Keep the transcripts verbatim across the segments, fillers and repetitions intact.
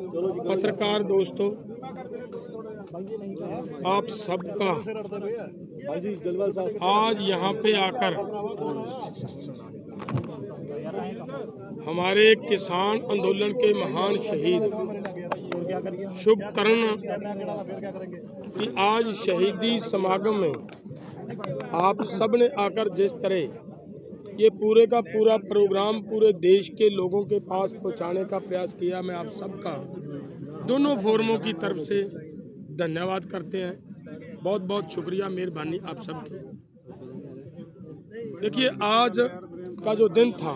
पत्रकार दोस्तों, आप सबका आज यहाँ पे आकर हमारे किसान आंदोलन के महान शहीद शुभ कर्ण की आज शहीदी समागम में आप सब ने आकर जिस तरह ये पूरे का पूरा प्रोग्राम पूरे देश के लोगों के पास पहुंचाने का प्रयास किया, मैं आप सबका दोनों फोरमों की तरफ से धन्यवाद करते हैं। बहुत बहुत शुक्रिया, मेहरबानी आप सबकी। देखिए, आज का जो दिन था,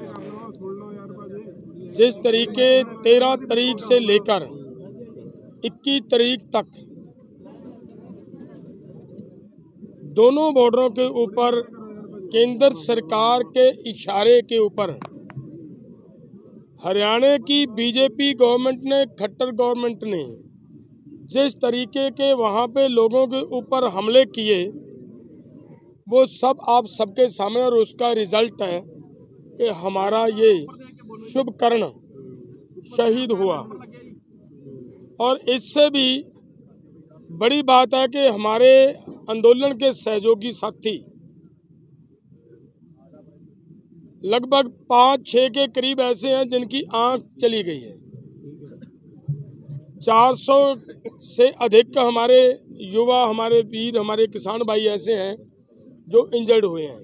जिस तरीके तेरह तारीख से लेकर इक्कीस तारीख तक दोनों बॉर्डरों के ऊपर केंद्र सरकार के इशारे के ऊपर हरियाणा की बीजेपी गवर्नमेंट ने, खट्टर गवर्नमेंट ने जिस तरीके के वहाँ पे लोगों के ऊपर हमले किए, वो सब आप सबके सामने, और उसका रिजल्ट है कि हमारा ये शुभ कर्ण शहीद हुआ। और इससे भी बड़ी बात है कि हमारे आंदोलन के सहयोगी साथी लगभग पाँच छः के करीब ऐसे हैं जिनकी आंख चली गई है। चार सौ से अधिक हमारे युवा, हमारे वीर, हमारे किसान भाई ऐसे हैं जो इंजर्ड हुए हैं।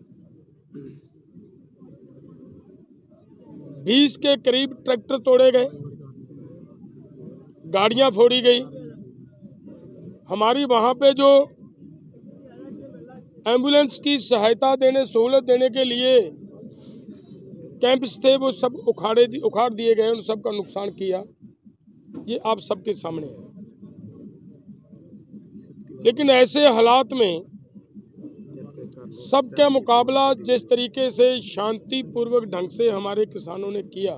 बीस के करीब ट्रैक्टर तोड़े गए, गाड़ियां फोड़ी गई। हमारी वहां पे जो एम्बुलेंस की सहायता देने, सहूलत देने के लिए कैंप्स थे, वो सब उखाड़े उखाड़ दिए गए, उन सब का नुकसान किया। ये आप सबके सामने है। लेकिन ऐसे हालात में सबका मुकाबला जिस तरीके से शांतिपूर्वक ढंग से हमारे किसानों ने किया,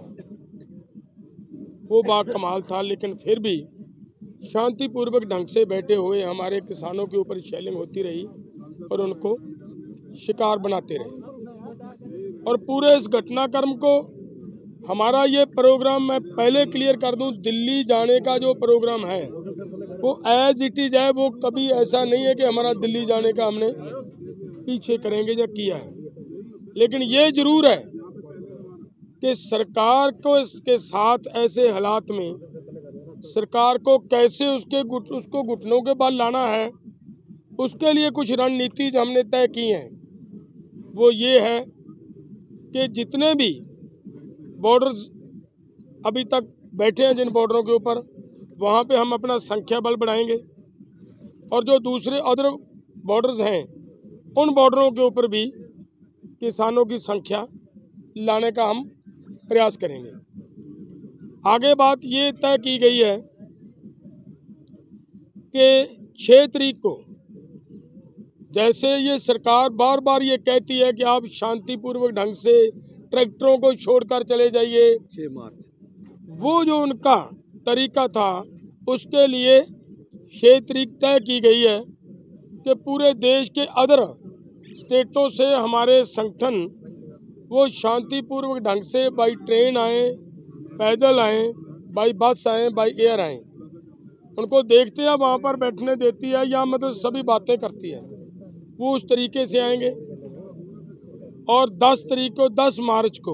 वो बाकमाल था। लेकिन फिर भी शांतिपूर्वक ढंग से बैठे हुए हमारे किसानों के ऊपर शेलिंग होती रही और उनको शिकार बनाते रहे। और पूरे इस घटनाक्रम को हमारा ये प्रोग्राम, मैं पहले क्लियर कर दूं, दिल्ली जाने का जो प्रोग्राम है वो एज इट इज है। वो कभी ऐसा नहीं है कि हमारा दिल्ली जाने का हमने पीछे करेंगे या किया है। लेकिन ये जरूर है कि सरकार को इसके साथ ऐसे हालात में सरकार को कैसे उसके गुट, उसको घुटनों के बल लाना है, उसके लिए कुछ रणनीति हमने तय की हैं। वो ये है कि जितने भी बॉर्डर्स अभी तक बैठे हैं जिन बॉर्डरों के ऊपर, वहाँ पे हम अपना संख्या बल बढ़ाएंगे। और जो दूसरे अदर बॉर्डर्स हैं, उन बॉर्डरों के ऊपर भी किसानों की संख्या लाने का हम प्रयास करेंगे। आगे बात ये तय की गई है कि छः तारीख को, जैसे ये सरकार बार बार ये कहती है कि आप शांतिपूर्वक ढंग से ट्रैक्टरों को छोड़कर चले जाइए, छह मार्च, वो जो उनका तरीका था, उसके लिए छः तारीख तय की गई है कि पूरे देश के अदर स्टेटों से हमारे संगठन वो शांतिपूर्वक ढंग से बाई ट्रेन आए, पैदल आए, बाई बस आए, बाई एयर आए। उनको देखते हैं वहाँ पर बैठने देती है या मतलब सभी बातें करती है, वो उस तरीके से आएंगे। और दस तारीख को, दस मार्च को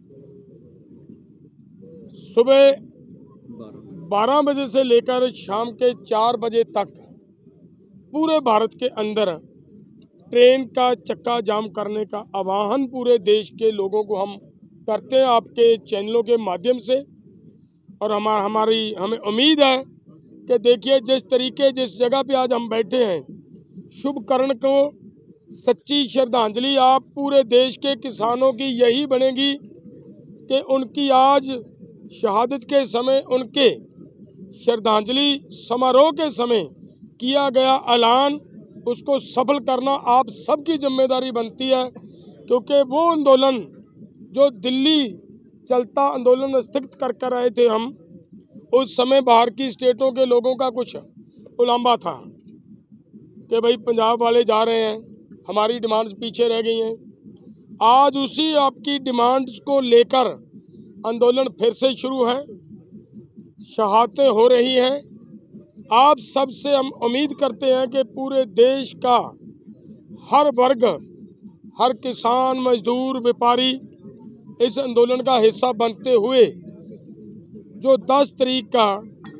सुबह बारह बजे से लेकर शाम के चार बजे तक पूरे भारत के अंदर ट्रेन का चक्का जाम करने का आह्वान पूरे देश के लोगों को हम करते हैं आपके चैनलों के माध्यम से। और हमारा हमारी हमें उम्मीद है कि देखिए, जिस तरीके जिस जगह पे आज हम बैठे हैं, शुभ कर्ण को सच्ची श्रद्धांजलि आप पूरे देश के किसानों की यही बनेगी कि उनकी आज शहादत के समय, उनके श्रद्धांजलि समारोह के समय किया गया ऐलान, उसको सफल करना आप सबकी जिम्मेदारी बनती है। क्योंकि वो आंदोलन जो दिल्ली चलता आंदोलन स्थगित कर कर रहे थे हम, उस समय बाहर की स्टेटों के लोगों का कुछ उलांबा था कि भाई पंजाब वाले जा रहे हैं, हमारी डिमांड्स पीछे रह गई हैं। आज उसी आपकी डिमांड्स को लेकर आंदोलन फिर से शुरू है। शहादतें हो रही हैं। आप सबसे हम उम्मीद करते हैं कि पूरे देश का हर वर्ग, हर किसान, मजदूर, व्यापारी इस आंदोलन का हिस्सा बनते हुए जो दस तारीख का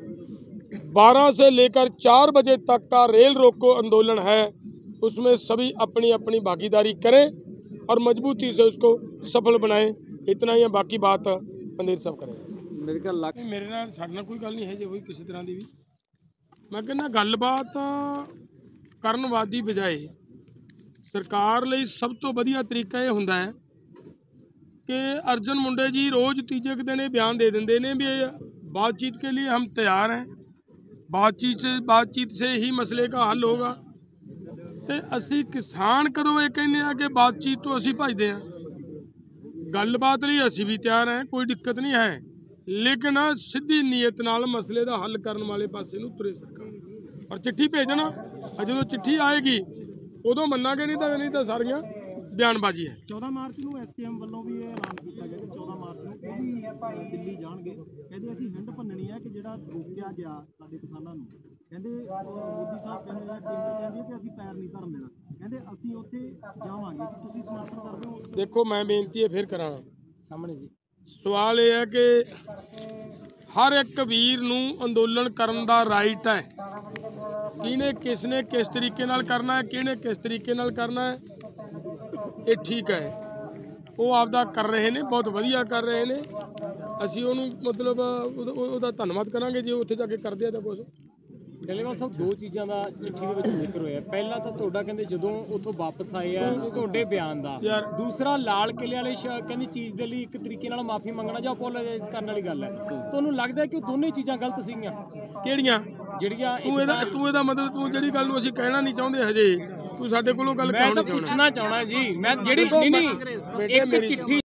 बारह से लेकर चार बजे तक का रेल रोको आंदोलन है, उसमें सभी अपनी अपनी भागीदारी करें और मजबूती से उसको सफल बनाएं। इतना ही है, बाकी बात मंदिर सब करें। ਮੇਰੇ ਕੋਲ ਲੱਖ ਮੇਰੇ ਨਾਲ ਸਾਡੇ ਨਾਲ ਕੋਈ ਗੱਲ ਨਹੀਂ ਹੈ ਜੇ ਕੋਈ ਕਿਸੇ ਤਰ੍ਹਾਂ ਦੀ ਵੀ। ਮੈਂ ਕਹਿੰਦਾ ਗੱਲਬਾਤ ਕਰਨ ਵਾਦੀ ਬਜਾਏ ਸਰਕਾਰ ਲਈ ਸਭ ਤੋਂ ਵਧੀਆ ਤਰੀਕਾ ਇਹ ਹੁੰਦਾ ਹੈ ਕਿ अर्जुन मुंडे जी रोज़ तीजे के दिन बयान दे देंगे ने भी बातचीत के लिए हम तैयार हैं, बातचीत से बातचीत से ही मसले का हल होगा। तो असी किसान कदों ये कहने हैं कि बातचीत तो असी भजते हैं, गलबात लिए असी भी तैयार हैं, कोई दिक्कत नहीं है, लेकिन सीधी नीयत नाल मसले का हल करने वाले पासे नूं तुरे सरकार। और चिट्ठी भेजना, जो चिट्ठी आएगी उदों मन्नांगे, नहीं तो नहीं तो सारियां बयानबाजी है। चौदह मार्च ਨੂੰ ਐਸਕੇਐਮ ਵੱਲੋਂ ਵੀ ਇਹ ਐਲਾਨ ਕੀਤਾ ਗਿਆ ਕਿ ਚੌਦਹ ਮਾਰਚ ਨੂੰ ਉਹ ਵੀ ਦਿੱਲੀ ਜਾਣਗੇ। ਕਹਿੰਦੇ ਅਸੀਂ ਹਿੰਡ ਭੰਨਣੀ ਹੈ ਕਿ ਜਿਹੜਾ ਰੋਕਿਆ ਗਿਆ ਸਾਡੇ ਕਿਸਾਨਾਂ ਨੂੰ। ਕਹਿੰਦੇ ਮੋਦੀ ਸਾਹਿਬ ਕਹਿੰਦੇ ਆ, ਕੇਂਦਰ ਕਹਿੰਦੀ ਹੈ ਕਿ ਅਸੀਂ ਪੈਰ ਨਹੀਂ ਧਰਨ ਦੇਣਾ। ਕਹਿੰਦੇ ਅਸੀਂ ਉੱਥੇ ਜਾਵਾਂਗੇ, ਕਿ ਤੁਸੀਂ ਸਮਰਥਨ ਕਰਦੇ ਹੋ? देखो मैं बेनती है फिर करा ਸਾਹਮਣੇ ਜੀ सवाल यह है कि हर एक वीर नूं अंदोलन करन दा राइट है। किने किसने किस तरीके नाल करना है, किने किस तरीके नाल करना है, ये ठीक है, वो आपदा कर रहे ने, बहुत वधिया कर रहे ने। असी उहनूं मतलब ਉਹਦਾ ਧੰਨਵਾਦ ਕਰਾਂਗੇ ਜੇ ਉੱਥੇ ਜਾ ਕੇ ਕਰਦੇ ਆ ਤਾਂ ਕੁਝ। ਡੱਲੇਵਾਲ ਸਾਹਿਬ, ਦੋ ਚੀਜ਼ਾਂ ਦਾ ਚਿੱਠੀ ਦੇ ਵਿੱਚ ਜ਼ਿਕਰ ਹੋਇਆ। ਪਹਿਲਾ ਤਾਂ ਤੁਹਾਡਾ ਕਹਿੰਦੇ ਜਦੋਂ ਉੱਥੋਂ ਵਾਪਸ ਆਏ ਆ ਤੁਹਾਡੇ ਬਿਆਨ ਦਾ, ਦੂਸਰਾ ਲਾਲ ਕਿਲੇ ਵਾਲੇ ਕਹਿੰਦੀ ਚੀਜ਼ ਦੇ ਲਈ ਇੱਕ ਤਰੀਕੇ ਨਾਲ ਮਾਫੀ ਮੰਗਣਾ ਜਾਂ ਅਪੋਲੋਜਾਈਜ਼ ਕਰਨ ਵਾਲੀ ਗੱਲ ਹੈ। ਤੁਹਾਨੂੰ ਲੱਗਦਾ ਕਿ ਉਹ ਦੋਨੇ ਚੀਜ਼ਾਂ ਗਲਤ ਸੀਗੀਆਂ? ਕਿਹੜੀਆਂ? ਜਿਹੜੀਆਂ ਤੂੰ ਇਹਦਾ ਤੂੰ ਇਹਦਾ ਮਤਲਬ ਤੂੰ ਜਿਹੜੀ ਗੱਲ ਨੂੰ ਅਸੀਂ ਕਹਿਣਾ ਨਹੀਂ ਚਾਹੁੰਦੇ ਹਜੇ, ਤੂੰ ਸਾਡੇ ਕੋਲੋਂ ਗੱਲ ਮੈਂ ਤਾਂ ਪੁੱਛਣਾ ਚਾਹਣਾ ਜੀ, ਮੈਂ ਜਿਹੜੀ ਨਹੀਂ ਇੱਕ ਚਿੱਠੀ